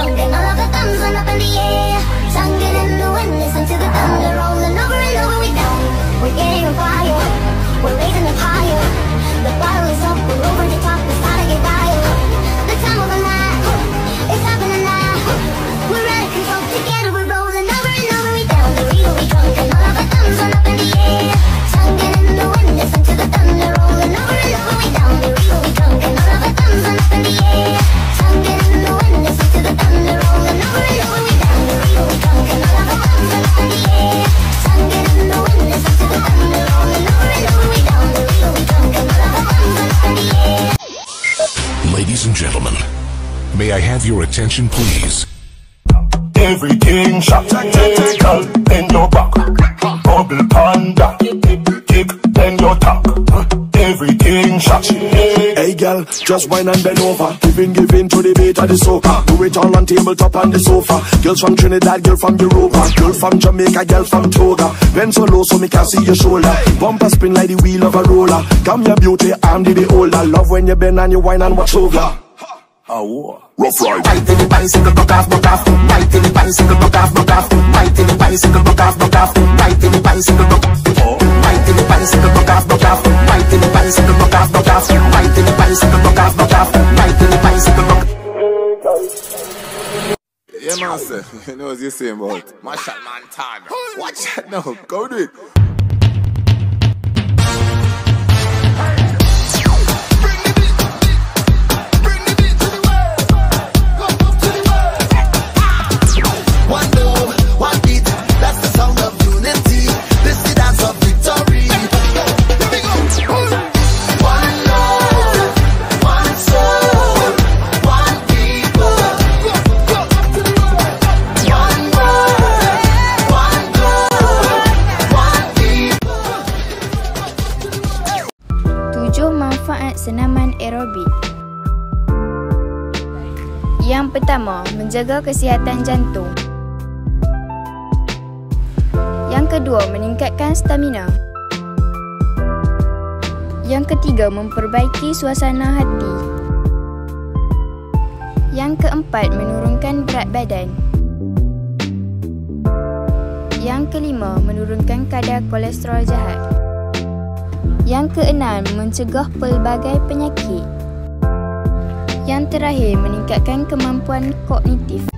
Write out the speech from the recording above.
drunk and all of the thumbs went up in the air. Singing in the wind, listen to the thunder rolling over and over. We down, we're getting on fire, we're raising up higher. The bottle is up, we're over the top, it's time to get higher. The time of the night, it's happening now. We're out of control, together we're rolling over and over. We down, the real we drunk and all of the thumbs went up in the air. Singing in the wind, listen to the thunder rolling over and over. We down, the real we drunk and all of the thumbs went up in the air. Singing in the wind, listen to the thunder rolling over and over. We down, the real we drunk and all of the thumbs went up in the air. Singing in the wind, listen to the thunder rolling over and over. We down, the real we drunk and all of the thumbs went up in the air. Ladies and gentlemen, may I have your attention, please? Everything shot, girl, bend your back. Bubble panda, kick, bend your top. Everything shot. Hey girl, just whine and bend over. Giving to the beat of the soca. Do it all on tabletop on the sofa. Girls from Trinidad, girl from Europa. Girl from Jamaica, girl from Toga. Bend so low so me can see your shoulder. Bumper spin like the wheel of a roller. Come your beauty, I'm the beholder. Love when you bend and you whine and watch over. Rough ride. Right in the bicycle, buck off, buck off. Right in the bicycle, buck off, buck off. Right in the bicycle, buck off, buck off. Right in the bicycle, buck off. Right in the bicycle, buck off, buck off. Right in the bicycle, buck off, buck off. Right in the bicycle, buck off, buck off. Right in the bicycle, buck off. Yeah, man, sir. You know what you're saying about Marshall Montana. Watch that now. Go do it. One love, one beat, that's the sound of unity. This is the dance of victory. Here we go. One love, one soul, one people. One word, one goal, one people. 7 manfaat senaman aerobik. Yang pertama, menjaga kesihatan jantung. Yang kedua, meningkatkan stamina. Yang ketiga, memperbaiki suasana hati. Yang keempat, menurunkan berat badan. Yang kelima, menurunkan kadar kolesterol jahat. Yang keenam, mencegah pelbagai penyakit. Yang terakhir, meningkatkan kemampuan kognitif.